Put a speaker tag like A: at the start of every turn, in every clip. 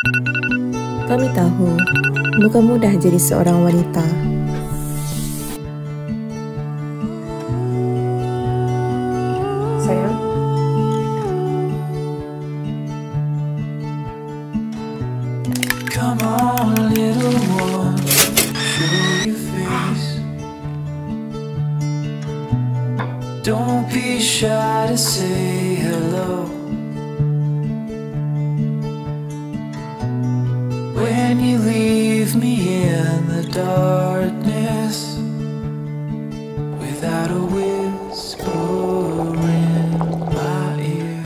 A: Kami tahu, bukan mudah jadi seorang wanita. Sayang?
B: Come on, little one, show your face. Don't be shy to say hello. When you leave me in the darkness, without a whisper in my ear.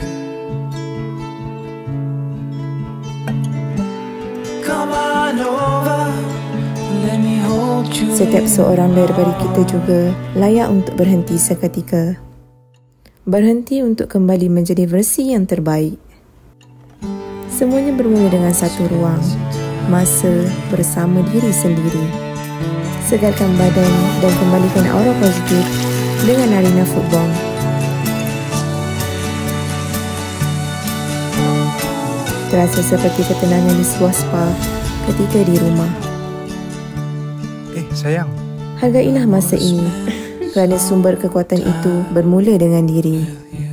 B: Come on over, let me hold you.
A: Setiap seorang daripada kita juga layak untuk berhenti seketika. Berhenti untuk kembali menjadi versi yang terbaik. Semuanya bermula dengan satu ruang, masa bersama diri sendiri. Segarkan badan dan kembalikan aura positif dengan arena football. Terasa seperti ketenangan di sebuah spa ketika di rumah.
C: Sayang.
A: Hargailah masa ini kerana sumber kekuatan itu bermula dengan diri.